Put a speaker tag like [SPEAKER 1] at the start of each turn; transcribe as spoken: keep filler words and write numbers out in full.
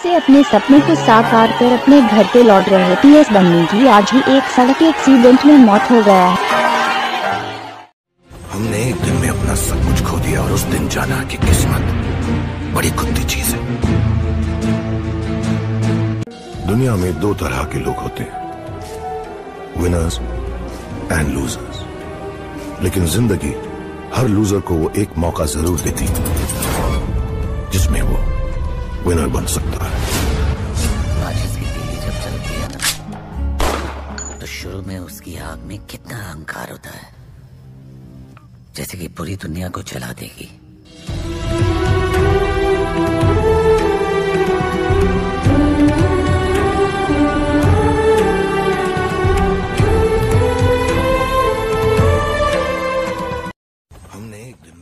[SPEAKER 1] से अपने सपने को साकार कर अपने घर पे लौट रहे पीएस बनने की आज ही एक सड़क एक्सीडेंट में मौत हो गया है।
[SPEAKER 2] हमने एक दिन में अपना सब कुछ खो दिया और उस दिन जाना कि किस्मत बड़ी कुत्ती चीज है। दुनिया में दो तरह के लोग होते हैं, विनर्स एंड लूजर्स। लेकिन जिंदगी हर लूजर को वो एक मौका जरूर देती जिसमें वो विनर बन सकता है।
[SPEAKER 3] राक्षस की तीली जब चलती है ना, तो शुरू में उसकी आग में कितना अहंकार होता है, जैसे कि पूरी दुनिया को जला देगी। हमने एक दिन